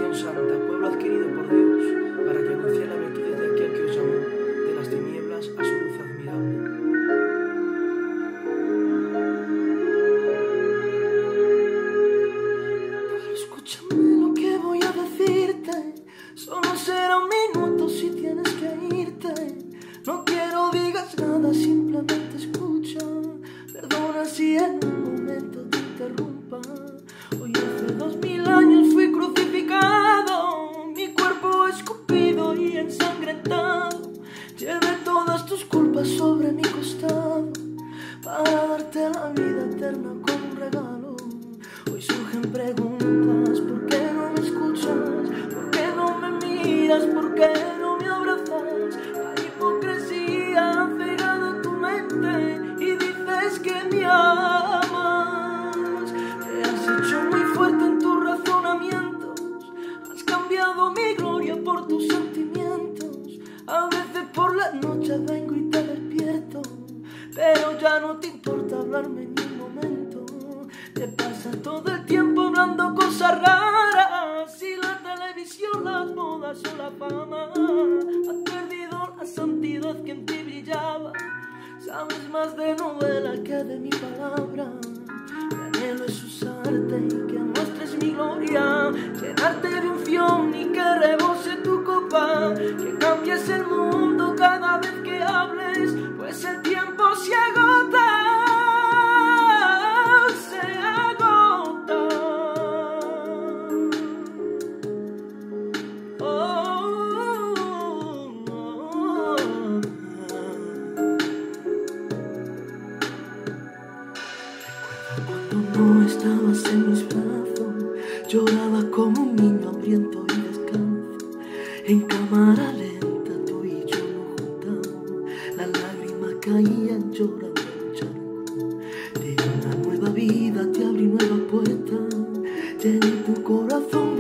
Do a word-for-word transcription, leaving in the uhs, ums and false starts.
nación santa, pueblo adquirido por Dios, para que anuncie las virtudes de aquel que os llamó de las tinieblas a su luz admirable. Escúchame lo que voy a decirte, solo será un minuto si tienes que irte. No quiero digas nada, simplemente escucha. Perdona si en un momento te interrumpa. Hoy hace dos mil años fui crucificado, mi cuerpo escupido y ensangrentado. Llevé todas tus culpas sobre mi costado para darte la vida eterna como un regalo. Hoy surgen preguntas, ¿por qué no me escuchas? ¿Por qué no me miras? ¿Por qué no me abrazas? La hipocresía cegada tu mente y dices que me amas. Te has hecho muy fuerte en tus razonamientos, has cambiado mi gloria por tus sentimientos. A veces por la noche vengo y te despierto, pero ya no te importa hablarme ni un momento. Te pasas todo el tiempo hablando cosas raras, si la televisión, las modas o la fama. Has perdido la santidad que en ti brillaba, sabes más de novela que de mi palabra. Mi anhelo es usarte y que muestres mi gloria, llenarte de unción y que rebose tu copa, que cambies el mundo cada vez que hables, pues el tiempo se agota. No estabas en mis brazos, lloraba como un niño hambriento y descalzo. En cámara lenta tú y yo nos juntamos, las lágrimas caían llorando en un charco. Te di una nueva vida, te abrí nuevas puertas, llené tu corazón